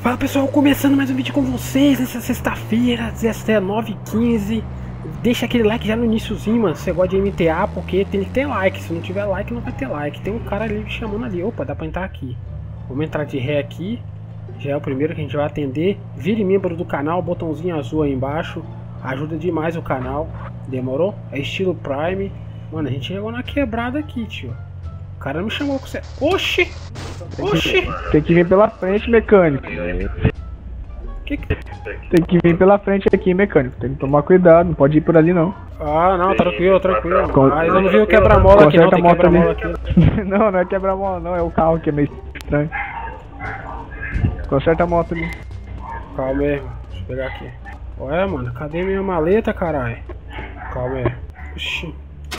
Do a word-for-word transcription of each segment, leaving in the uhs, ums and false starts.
Fala pessoal, começando mais um vídeo com vocês nessa sexta-feira, dezenove e quinze. Deixa aquele like já no iniciozinho, mano. Se você gosta de M T A, porque tem que ter like. Se não tiver like, não vai ter like. Tem um cara ali chamando ali. Opa, dá pra entrar aqui. Vamos entrar de ré aqui. Já é o primeiro que a gente vai atender. Vire membro do canal, botãozinho azul aí embaixo. Ajuda demais o canal. Demorou? É estilo Prime. Mano, a gente chegou na quebrada aqui, tio. O cara me chamou com você. Oxi! Oxi! Tem que vir pela frente, mecânico. Que que... Tem que vir pela frente aqui, mecânico. Tem que tomar cuidado, não pode ir por ali não. Ah, não, tranquilo, tranquilo. Con... Mas eu não vi o quebra-mola aqui não, tem quebra-mola aqui. Não, não é quebra-mola não, é o carro que é meio estranho. Conserta a moto ali. Calma aí, irmão. Deixa eu pegar aqui. Ué, mano, cadê minha maleta, caralho? Calma aí. Oxi.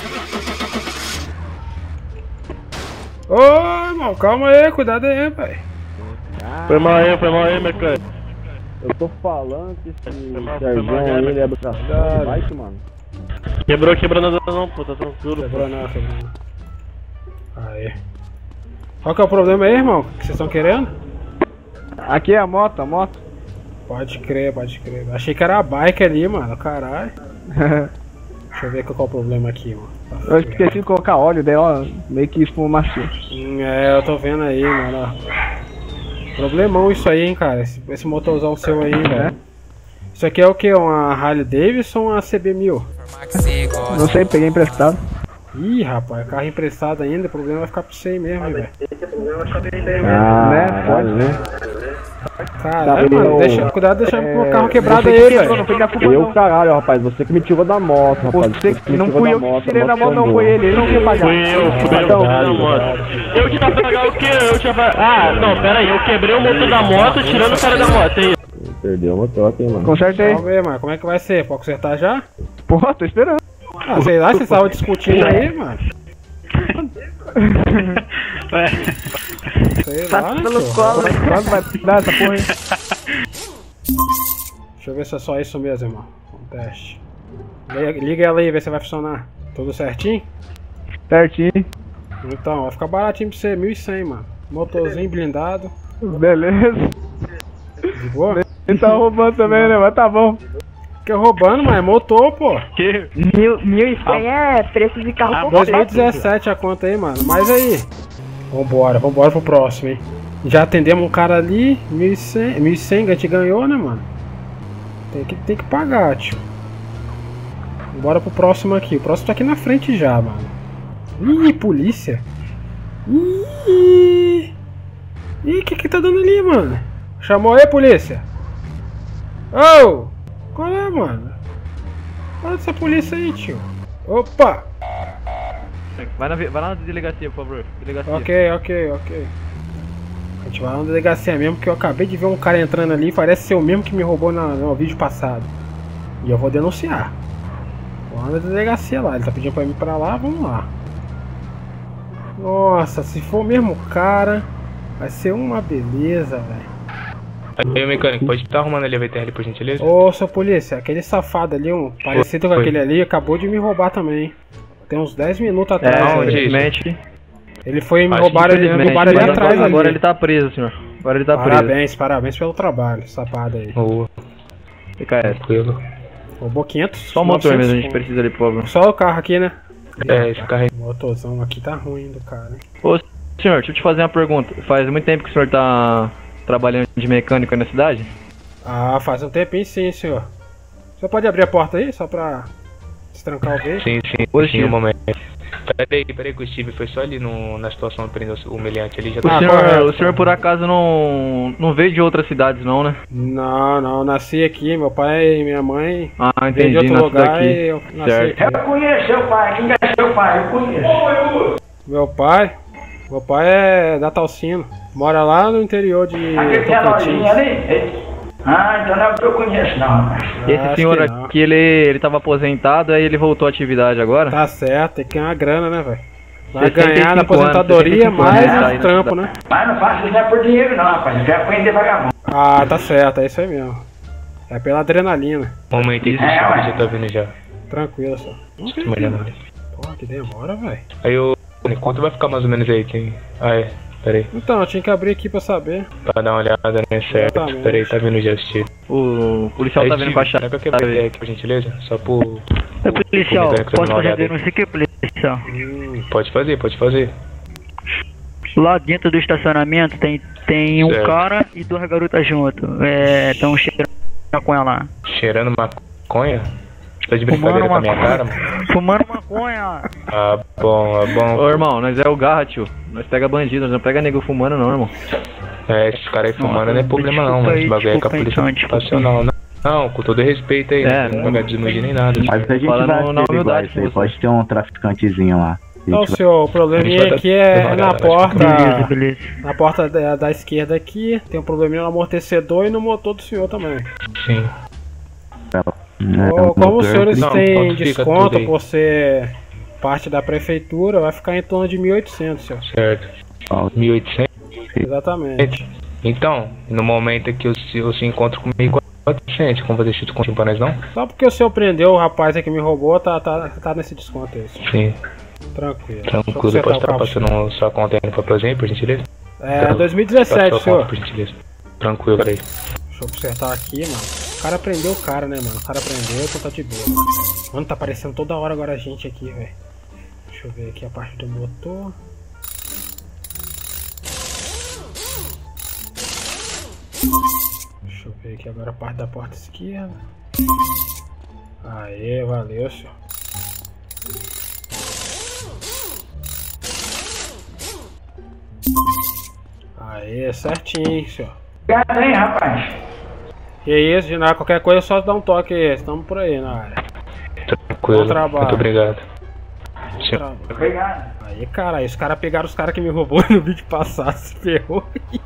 Ô, irmão, calma aí, cuidado aí, pai. Foi mal aí, foi mal aí, mecânico. Eu tô falando que esse Sérgio aí, ele é pra bike, mano. Quebrou, quebrou nada não, pô, tá tranquilo. Quebrou nada, quebrou nada. Aí. Qual que é o problema aí, irmão? O que vocês estão querendo? Aqui é a moto, a moto. Pode crer, pode crer. Achei que era a bike ali, mano, caralho. Deixa eu ver qual é o problema aqui, mano. Eu esqueci de colocar óleo, daí ó, meio que esfumacou. Hum, é, eu tô vendo aí, mano, ó. Problemão isso aí, hein, cara. Esse, esse motorzão seu aí, velho. Isso aqui é o que? Uma Harley Davidson ou uma C B mil? Não sei, peguei emprestado. Ih, rapaz, carro emprestado ainda, o problema vai ficar pra você aí mesmo, hein, velho. Ah, né? Pode ver. Caralho, mano, deixa, cuidado de deixar o é, carro quebrado aí, velho. Eu, caralho, rapaz, você que me tirou da moto, rapaz. Você que não fui eu que tirei da moto, não foi ele, ele não quer pagar. Fui eu, fui eu da moto. Eu tinha pagar o quê? Eu tinha pagar... Ah, não, pera aí, eu quebrei o motor da moto tirando o cara da moto, é isso. Perdeu o motor, hein, mano. Consertei. Vamos ver, mano, como é que vai ser? Pode consertar já? Porra, tô esperando. Ah, sei lá, vocês estavam discutindo aí, mano. Ué. Sei lá, né, pelo senhor? colo, quando vai dar essa porra aí? Deixa eu ver se é só isso mesmo, irmão. Um teste. Liga, liga ela aí, vê se vai funcionar. Tudo certinho? Certinho. Então, vai ficar baratinho pra você, mil e cem, mano. Motorzinho blindado. Beleza. De boa? Ele tá roubando também, né? Mas tá bom. Que roubando, mas é motor, pô. Que? Mil, mil e cem é preço de carro completo. dois mil e dezessete a conta aí, mano. Mas aí. Vambora, vambora pro próximo, hein. Já atendemos um cara ali, mil e cem, mil e cem que a gente ganhou, né, mano? Tem que, tem que pagar, tio. Bora pro próximo aqui. O próximo tá aqui na frente já, mano. Ih, polícia. Ih. Ih, o que que tá dando ali, mano? Chamou aí, polícia? Ô! Oh, qual é, mano? Olha essa polícia aí, tio. Opa! Vai, na, vai lá na delegacia, por favor. Delegacia. Ok, ok, ok. A gente vai lá na delegacia mesmo, porque eu acabei de ver um cara entrando ali. Parece ser o mesmo que me roubou na, no vídeo passado. E eu vou denunciar. Vou lá na delegacia lá. Ele tá pedindo pra ir pra lá, vamos lá. Nossa, se for o mesmo cara, vai ser uma beleza, velho. Aí, mecânico, pode estar arrumando ali a V T R, por gentileza? Ô, seu polícia, aquele safado ali, um parecido com aquele ali, acabou de me roubar também. Tem uns dez minutos atrás. É, aí. infelizmente. Ele foi me Acho roubar ali, me roubaram ali agora, atrás. Agora, ali. agora ele tá preso, senhor. Agora ele tá Parabéns, parabéns pelo trabalho, safado aí. Boa, preso. Fica essa. tranquilo. Roubou quinhentos. Só o motor mesmo, a gente pontos. precisa ali, por favor. Só o carro aqui, né? É, esse carro aí. O motorzão aqui tá ruim do cara, hein? Ô, senhor, deixa eu te fazer uma pergunta. Faz muito tempo que o senhor tá trabalhando de mecânico aí na cidade? Ah, faz um tempinho sim, senhor. Você pode abrir a porta aí, só pra destrancar o veículo? Sim, sim, Ô, sim, Steve. um momento. Peraí, peraí que o Steve foi só ali no, na situação de prender o humilhante ali, já O, tá... Ah, senhor, correto. o senhor por acaso não, não veio de outras cidades não, né? Não, não, nasci aqui, meu pai e minha mãe Ah, vêm de entendi, outro nasceu lugar daqui. e eu nasci Certo. aqui. Eu conheço seu pai, quem é seu pai? Eu conheço. Meu pai, meu pai é da Talcino, mora lá no interior de Aquele tem a lojinha Tocantins. ali? Ah, então não é o que eu conheço não, rapaz. Acho Esse senhor que não. aqui, ele, ele tava aposentado, aí ele voltou à atividade agora? Tá certo, tem que ganhar uma grana, né, velho? Vai sessenta e ganhar na cinco anos, aposentadoria sessenta e cinco anos, mais tá aí o na trampo, cidade. né? Mas não faço isso não é por dinheiro não, rapaz. Eu quero aprender vagabundo. Ah, tá certo, é isso aí mesmo. É pela adrenalina. Um momento aí que o É, Steve ué. já tá vindo já. Tranquilo, só. Melhor não. Porra, que demora, velho. Aí, ô, quanto vai ficar mais ou menos aí? Quem... Ah, é. Peraí. Então, eu tinha que abrir aqui pra saber. Pra dar uma olhada nesse certo. Peraí, tá vindo já assistir. O policial tá vindo com a chave. Não é que eu quebrei aqui, por gentileza? Só por... É policial, por posso fazer denúncia aqui, policial? Hum, pode fazer, pode fazer. Lá dentro do estacionamento tem, tem um certo. cara e duas garotas junto. É, tão cheirando maconha lá. Cheirando maconha? Tá de brincadeira com a minha cara, mano? Fumando maconha. Ah, bom, ah, bom. Ô, irmão, nós é o garra, tio. Nós pega bandido, nós não pega nego fumando, não, irmão. É, esses caras aí fumando Nossa, não é problema não, mas esse bagulho é com a polícia nacional, não. Não, com todo respeito aí, É, não vai desmedir nem nada. Mas a gente Fala vai no- na ter igual humildade isso aí, com você. pode ter um traficantezinho lá. A Não, gente senhor, o probleminha aqui é na porta. Beleza, beleza. Na porta da, da esquerda aqui, tem um probleminha no amortecedor e no motor do senhor também. Sim. vai- né, Ô, como os senhores Não, têm quanto fica desconto tudo aí? por ser parte da prefeitura, vai ficar em torno de mil e oitocentos, senhor. Certo. ó, mil e oitocentos? Exatamente. Então, no momento que eu se, eu se encontro comigo, quatrocentos, como fazer esse desconto pra nós não? Só porque o senhor prendeu o rapaz aí que me roubou, tá, tá, tá nesse desconto aí, senhor. Sim, Tranquilo. tranquilo. Deixa eu Pode consertar estar o carro, passando sua conta aí no papelzinho, por gentileza? É, dois mil e Passa dezessete, sua senhor. conta, por gentileza. Tranquilo, peraí. Deixa eu consertar aqui, mano. O cara prendeu o cara, né, mano? O cara prendeu, então tá de boa. Mano, tá aparecendo toda hora agora a gente aqui, velho. Deixa eu ver aqui a parte do motor. Deixa eu ver aqui agora a parte da porta esquerda. Aê, valeu, senhor. Aê, certinho, senhor. Obrigado, hein, rapaz. Que isso, de nada, qualquer coisa é só dar um toque aí, estamos por aí na área. Tranquilo. Bom trabalho. Muito obrigado. Bom Sim. trabalho. Obrigado. Aí, cara, os caras pegaram os caras que me roubou no vídeo passado, se ferrou.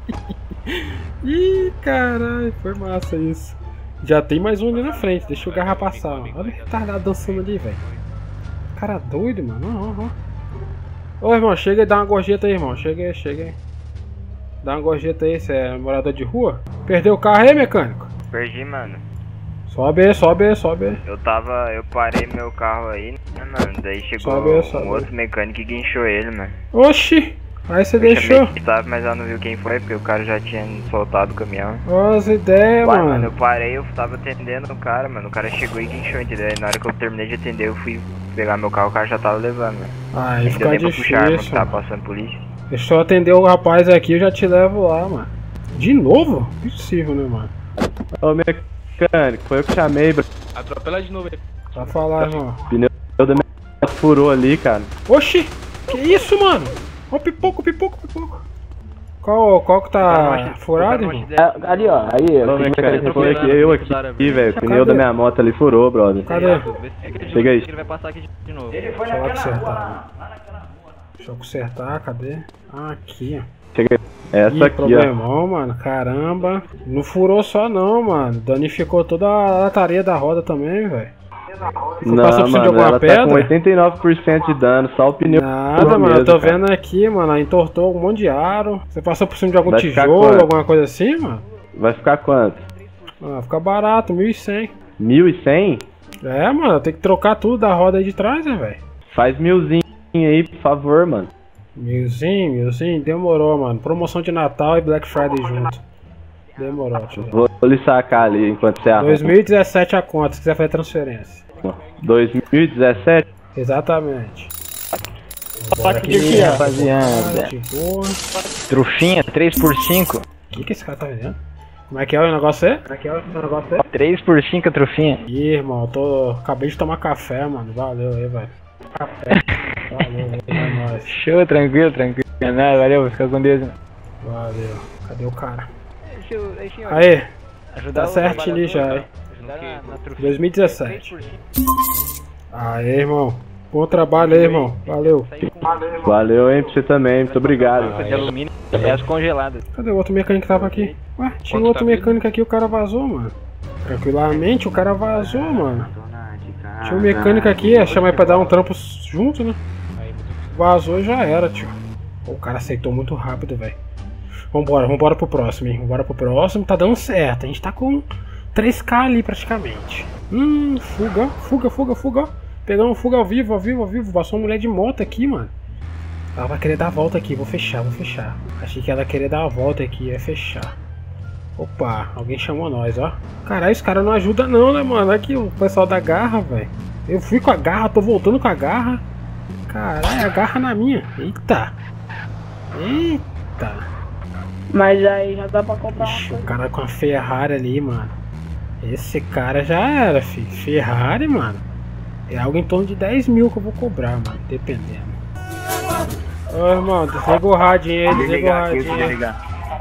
Ih, caralho, foi massa isso. Já tem mais um ali na frente, deixa o garra passar. Ó. Olha o retardado dançando ali, velho. Cara doido, mano. Ó, ó. Ô, irmão, chega e dá uma gorjeta aí, irmão. Chega aí, chega aí. Dá uma gorjeta aí, você é morador de rua? Perdeu o carro aí, mecânico? Perdi, mano. Sobe aí, sobe aí, sobe aí. Eu tava. Eu parei meu carro aí, né, mano? Daí chegou Sobe aí, um sobe aí. outro mecânico que guinchou ele, mano. Oxi! Aí você Eu deixou. chamei que tava, mas ela não viu quem foi, porque o cara já tinha soltado o caminhão. Ó as ideias, Uai, mano. mano, eu parei, eu tava atendendo o cara, mano. O cara chegou e guinchou, entendeu? Aí na hora que eu terminei de atender, eu fui pegar meu carro, o cara já tava levando, mano. Aí Não fica deu nem pra puxar a arma que difícil. tava passando polícia. Deixa eu atender o rapaz aqui, eu já te levo lá, mano. De novo? Impossível, né, mano? Ô, mecânico, foi eu que chamei, bro. Atropela de novo aí. Vai falar, irmão. O pneu da minha moto furou ali, cara. Oxi! Que isso, mano? Ó, pipoco, pipoco, pipoco. Qual, qual que tá furado, irmão? É, ali, ó. Aí, Ô, o mecânico, mecânico foi aqui, eu aqui, velho. O pneu da minha moto ali furou, brother. Cadê? Chega aí. Ele vai passar aqui de novo. Ele foi Deixa eu naquela rua consertar. lá, lá naquela rua. Deixa eu consertar, cadê? Ah, aqui, ó. Chega aí. Essa Ih, aqui, ó. problemão, mano, caramba. Não furou só não, mano. Danificou toda a lataria da roda também, velho. Não, passou por cima de mano, alguma ela tá pedra? com oitenta e nove por cento de dano, só o pneu. Nada, furou mano, eu mesmo, tô cara. vendo aqui, mano, entortou um monte de aro. Você passou por cima de algum Vai ficar tijolo, quanto? alguma coisa assim, mano? Vai ficar quanto? Ah, fica barato, mil e cem. mil e cem? É, mano, tem que trocar tudo da roda aí de trás, né, velho? Faz milzinho aí, por favor, mano. Milzinho, milzinho, demorou, mano. Promoção de Natal e Black Friday junto. Demorou, tio. Vou lhe sacar ali enquanto você arruma. dois mil e dezessete a conta, se quiser fazer transferência. dois mil e dezessete? Exatamente. Bora aqui, rapaziada. De boa. Trufinha, três por cinco. O que, que esse cara tá vendendo? Como é que é o negócio aí? Como é que é o negócio aí? três por cinco, trufinha. Ih, irmão, eu tô. Acabei de tomar café, mano. Valeu aí, velho. Café. Valeu, é nóis. Show, tranquilo, tranquilo. Nada, valeu, fica com Deus. Valeu. Cadê o cara? Deixa eu, deixa eu Aí, ajudar tá o certinho ali já, trabalhador, hein? ajudar na, na trufinha. dois mil e dezessete. Aê, irmão. Bom trabalho aí, irmão. Valeu. Valeu, hein, pra você também, muito obrigado. De alumínio é as congeladas. Cadê o outro mecânico que tava aqui? Ué, tinha Quanto outro tá mecânico aqui, o cara vazou, mano. Tranquilamente, o cara vazou, mano. Tinha um mecânico aqui, ia chamar ele pra dar um trampo junto, né? Vazou e já era, tio. O cara aceitou muito rápido, velho. Vambora, vambora pro próximo, hein? Vambora pro próximo, tá dando certo. A gente tá com três K ali praticamente. Hum, fuga, fuga, fuga, fuga. Pegando um fuga ao vivo, ao vivo, ao vivo. Passou uma mulher de moto aqui, mano. Ela vai querer dar a volta aqui, vou fechar, vou fechar. Achei que ela queria dar a volta aqui, ia fechar. Opa, alguém chamou nós, ó. Caralho, esse cara não ajuda não, né, mano? Aqui o pessoal da garra, velho. Eu fui com a garra, tô voltando com a garra. Caralho, a garra na minha. Eita. Eita. Mas aí já dá pra comprar uma Ixi, coisa. o cara com a Ferrari ali, mano. Esse cara já era, filho. Ferrari, mano. É algo em torno de dez mil que eu vou cobrar, mano. Dependendo. Ô, irmão, desliga o radinho aí, desliga o radinho.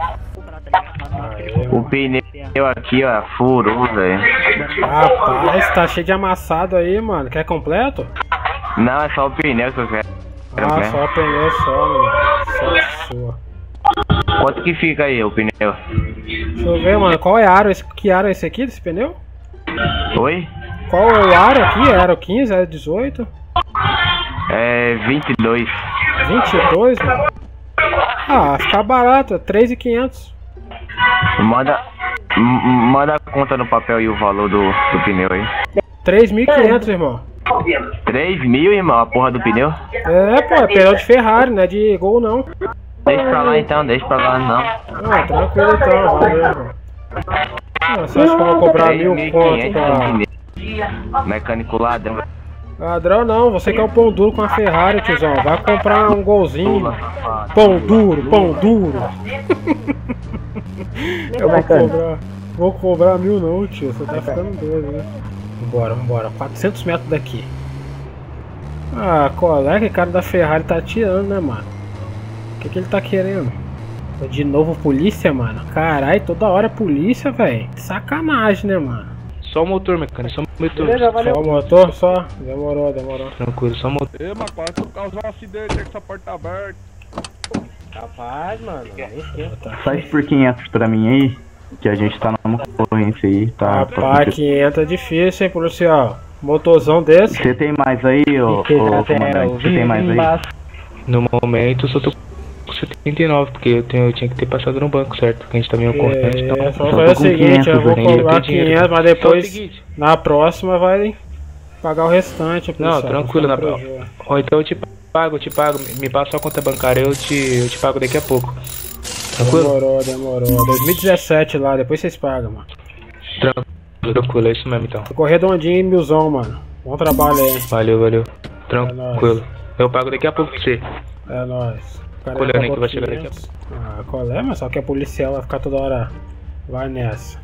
O pneu aqui, ó, furou, velho. Rapaz, tá cheio de amassado aí, mano. Quer completo? Não, é só o pneu que eu quero. Ah, né? só o pneu só, mano. Só sua. Quanto que fica aí o pneu? Deixa eu ver, mano. Qual é a aro? Esse, que aro é esse aqui, desse pneu? Oi? Qual é o aro aqui? É aro quinze, aro dezoito? É vinte e dois. vinte e dois, mano? Ah, fica barato. É três mil e quinhentos. Manda, m- manda a conta no papel e o valor do, do pneu aí. três mil e quinhentos, irmão. três mil, irmão, a porra do pneu? É, pô, é pneu de Ferrari, não é de Gol, não. Deixa pra lá então, deixa pra lá não. Ah, tranquilo então, valeu, irmão. Ah, você acha que eu vou cobrar mil conto pra... Mecânico ladrão. Ladrão não, você quer o pão duro com a Ferrari, tiozão. Vai comprar um golzinho. Pão duro, pão duro. Eu vou cobrar, vou cobrar mil não, tio. Você tá ficando doido, né? Vambora, vambora. quatrocentos metros daqui. Ah, colega, que cara da Ferrari tá atirando, né, mano? O que que ele tá querendo? De novo polícia, mano? Caralho, toda hora polícia, velho. Sacanagem, né, mano? Só o motor, mecânico, só o motor. Só o motor, só? Demorou, demorou. Tranquilo, só o motor. Ei, mas quase tu causou um acidente aí com essa porta aberta. Rapaz, mano. Faz por quinhentos pra mim aí, que a gente tá numa concorrência aí, tá? Rapaz, quinhentos é difícil, hein, policial? Motorzão desse. Você tem mais aí, ô, ô comandante? Você tem mais aí? No momento eu só tô com setenta e nove, porque eu, tenho, eu tinha que ter passado no banco, certo? Porque a gente tá meio corrente, então... É, só só fazer tô o com seguinte, quinhentos, eu vou hein? cobrar Eu tenho quinhentos, mas Só o depois, seguinte. na próxima, vai pagar o restante, policial. Não, tranquilo, na não próxima. Ou então eu te pago, eu te pago, me passa a conta bancária, eu te, eu te pago daqui a pouco. Tranquilo? Demorou, demorou. dois mil e dezessete lá, depois vocês pagam, mano. Tranquilo, tranquilo, é isso mesmo então. Ficou redondinho e milzão, mano. Bom trabalho aí. Valeu, valeu. Tranquilo. Eu pago daqui a pouco pra você. É nóis. O cara Colhendo aí pagou que vai chegar daqui a quinhentos. Ah, qual é? Mas só que a policial vai ficar toda hora. Vai nessa.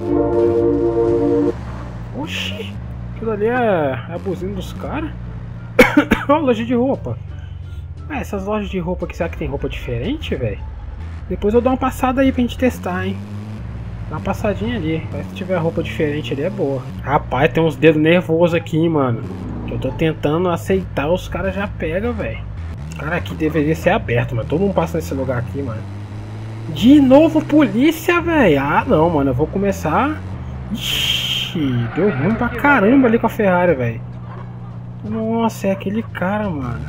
Oxi. Aquilo ali é, é a buzina dos caras. Olha a loja de roupa. É, essas lojas de roupa aqui, será que tem roupa diferente, velho? Depois eu dou uma passada aí pra gente testar, hein? Dá uma passadinha ali. Se tiver roupa diferente ali é boa. Rapaz, tem uns dedos nervosos aqui, mano. Que eu tô tentando aceitar, os caras já pegam, velho. Cara, aqui deveria ser aberto, mano. Todo mundo passa nesse lugar aqui, mano. De novo polícia, velho. Ah, não, mano. Eu vou começar... Ixi, deu ruim pra caramba ali com a Ferrari, velho. Nossa, é aquele cara, mano.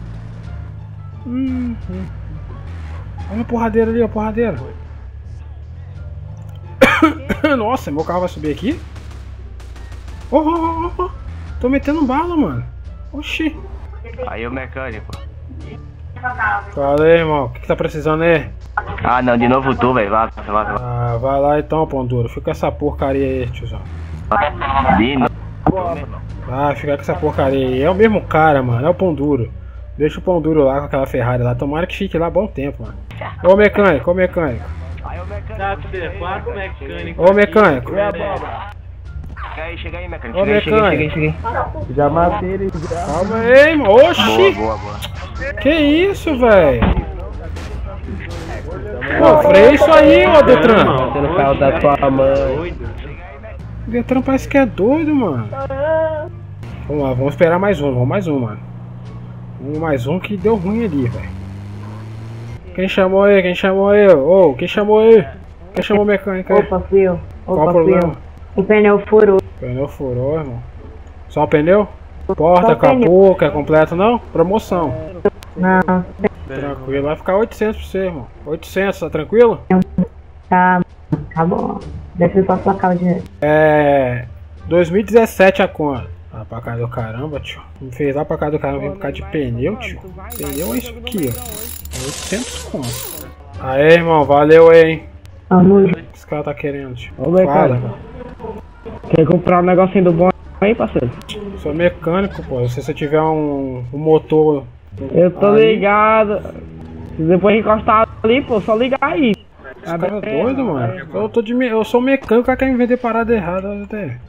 Hum, hum. Olha a porradeira ali, a porradeira. Nossa, meu carro vai subir aqui? Oh, oh, oh, oh. Tô metendo bala, mano. Oxi. Aí o mecânico. Fala aí, irmão. O que, que tá precisando aí? Ah não, de novo tu, velho. Vai, vai, vai. Ah, vai lá então, pão duro. Fica com essa porcaria aí, tiozão. De novo. Ah, fica com essa porcaria aí. É o mesmo cara, mano. É o pão duro. Deixa o pão duro lá com aquela Ferrari lá. Tomara que fique lá bom tempo, mano. Ô mecânico, ô mecânico. Ô mecânico. Chega aí, chega aí, mecânico. Ô Chega aí, chega aí, mecânico. chega aí, chega aí. Já matei ele já. Calma aí, mano. Oxi. Boa, boa, boa. Que isso, velho? Pô, freia isso aí, ô Detran. Você não caiu da tua mãe. O Detran parece que é doido, mano. Vamos lá, vamos esperar mais um, vamos mais um, mano. Um mais um que deu ruim ali, velho. Quem chamou aí? Quem chamou aí? Ô, oh, quem chamou aí? Quem chamou o mecânico aí? Opa, fio. Qual Opa, o problema? fio. O pneu furou. Pneu furou, irmão. Só o pneu? Porta, Só o pneu. capô, quer completo não? Promoção. Não, Tranquilo, vai ficar oitocentos pra você, irmão. oitocentos, tá tranquilo? tá, tá bom. Deixa eu só placar o dinheiro. É... dois mil e dezessete a conta. Ah, pra casa do caramba, tio. Me fez lá pra casa do caramba, vem por causa de pneu, tio. Pneu é isso aqui, ó. É oitocentos conto. Aê, irmão, valeu aí, hein? Ah, não. O que esse cara tá querendo, tio? Ô, cara. Quer comprar um negocinho do bom aí, parceiro? Sou mecânico, pô. Se você tiver um, um motor... Eu tô aí... ligado. Se depois encostar ali, pô, só ligar aí. Esse cara é doido, mano. Eu, tô de me... eu sou mecânico, o cara quer me vender parada errada até.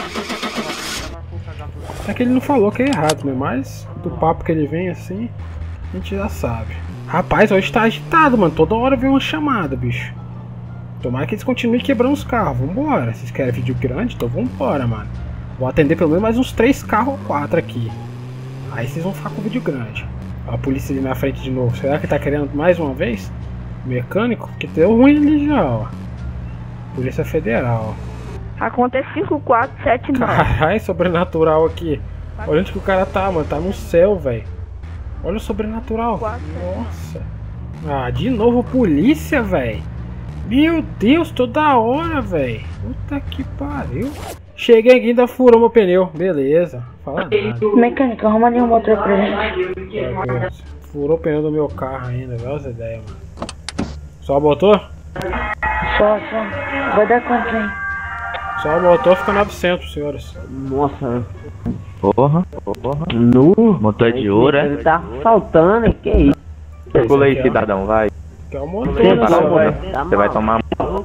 É que ele não falou que é errado, né? Mas do papo que ele vem assim, a gente já sabe. Rapaz, hoje tá agitado, mano. Toda hora vem uma chamada, bicho. Tomara que eles continuem quebrando os carros. Vambora. Vocês querem vídeo grande? Então vambora, mano. Vou atender pelo menos mais uns três carros ou quatro aqui. Aí vocês vão ficar com vídeo grande. Ó, a polícia ali na frente de novo. Será que tá querendo mais uma vez? Mecânico? Porque deu ruim ali já, ó. Polícia Federal. Acontece cinco quatro sete nove. Caralho, sobrenatural aqui. Olha onde que o cara tá, mano. Tá no céu, velho. Olha o sobrenatural. Nossa. Ah, de novo polícia, velho. Meu Deus, toda hora, velho. Puta que pariu. Cheguei aqui e ainda furou meu pneu. Beleza. Fala nada. Mecânico, arruma ali um motor pra gente. Furou o pneu do meu carro ainda. Olha essa ideia, mano. Só o motor? Só, só. Vai dar quanto, hein? Só o motor fica novecentos, senhores. Nossa. Porra, porra. Nu. Motor de ouro, é? Ele tá faltando, que isso? Circula aí, cidadão, vai. Que é o motor, Você, né, vai, senhor? você vai tomar.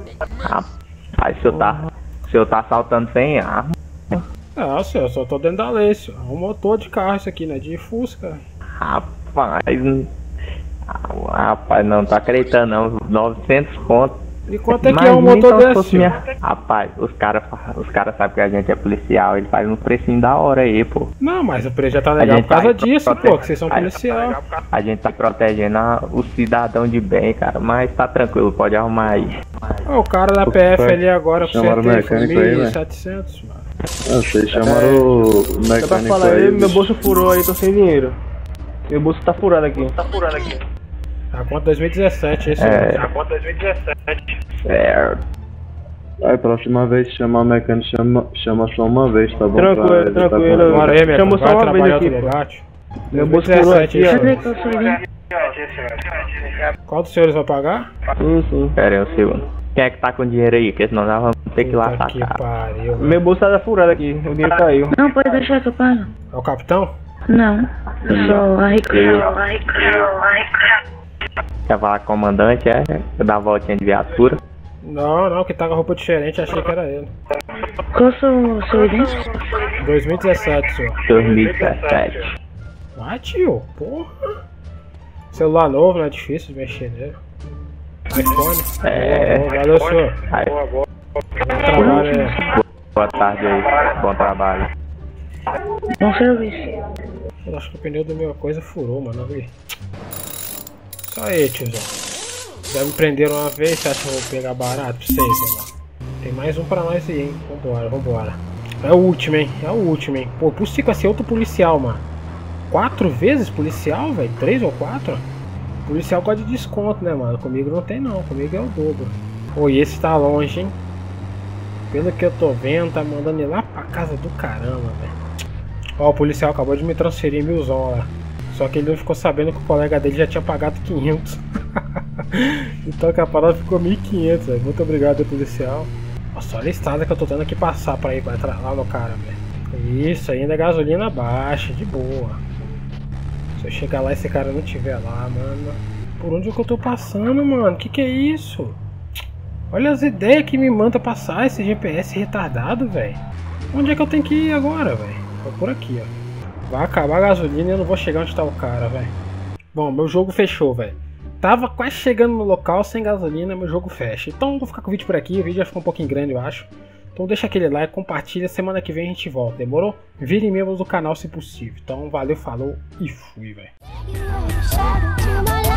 Rapaz, o senhor tá. O senhor tá assaltando sem arma. Ah, senhor, eu só tô dentro da lei, senhor. É um motor de carro isso aqui, né? De Fusca. Rapaz. Rapaz, não tô acreditando não. novecentos pontos. E quanto é que é um motor desse? Minha... Rapaz, os caras os cara sabem que a gente é policial, ele faz um precinho da hora aí, pô. Não, mas o preço já tá legal por causa tá disso, prote... pô, que vocês são policial. A, a gente tá protegendo a, o cidadão de bem, cara, mas tá tranquilo, pode arrumar aí. Ó, o cara da P F ali agora, por chamaram o mecânico aí, mil e setecentos, mano. Ah, vocês chamaram é... o mecânico falar, aí. Meu bolso furou aí, tô sem dinheiro. Meu bolso tá furado aqui. Tá furado aqui. A conta dois mil e dezessete, esse é. A conta dois mil e dezessete. Certo. Aí, próxima vez, chamar o mecânico, chama, chama só uma vez, tá bom? Tranquilo, pra, tranquilo. Agora aí, mecânico, vai trabalhar outro lugar. Meu bolso furou aqui, Qual dos senhores vai pagar? Sim, sim. Pera aí um segundo. Quem é que tá com dinheiro aí? Porque senão nós vamos ter que ir lá sacar. Pariu, meu bolso tá furado aqui, o dinheiro caiu. Não, pode deixar que eu pago. É o capitão? Não, eu sou a Rico. Quer falar com o comandante, é? Eu dar a voltinha de viatura. Não, não, que tá com a roupa diferente, achei que era ele. Qual o seu idêncio? dois mil e dezessete, senhor. dois mil e dezessete. Ah, tio, porra. Celular novo, não é difícil de mexer nele. iPhone. É. Boa, boa, valeu, senhor. Aí. Boa, boa. Bom trabalho aí. Boa tarde aí, bom trabalho. Bom serviço. Eu acho que o pneu da minha coisa furou, mano, vi. Só aí, tiozão. Já me prenderam uma vez, você acha que eu vou pegar barato pra vocês, mano? Tem mais um pra nós aí, hein? Vambora, vambora. É o último, hein? É o último, hein? Pô, possível vai ser outro policial, mano. Quatro vezes policial, velho? Três ou quatro? Policial gosta de desconto, né, mano? Comigo não tem, não. Comigo é o dobro. Pô, e esse tá longe, hein? Pelo que eu tô vendo, tá mandando ir lá pra casa do caramba, velho. Ó, o policial acabou de me transferir milzão lá. Só que ele não ficou sabendo que o colega dele já tinha pagado quinhentos. Então que a parada ficou mil e quinhentos, velho. Muito obrigado, policial. Nossa, olha a estrada que eu tô tendo que passar pra ir pra lá no cara, velho. Isso, ainda é gasolina baixa, de boa. Se eu chegar lá e esse cara não tiver lá, mano. Por onde é que eu tô passando, mano? Que que é isso? Olha as ideias que me manda passar esse G P S retardado, velho. Onde é que eu tenho que ir agora, velho? Tô por aqui, ó. Vai acabar a gasolina e eu não vou chegar onde tá o cara, velho. Bom, meu jogo fechou, velho. Tava quase chegando no local sem gasolina, meu jogo fecha. Então vou ficar com o vídeo por aqui, o vídeo já ficou um pouquinho grande, eu acho. Então deixa aquele like, compartilha, semana que vem a gente volta, demorou? Virem membros do canal se possível. Então valeu, falou e fui, velho.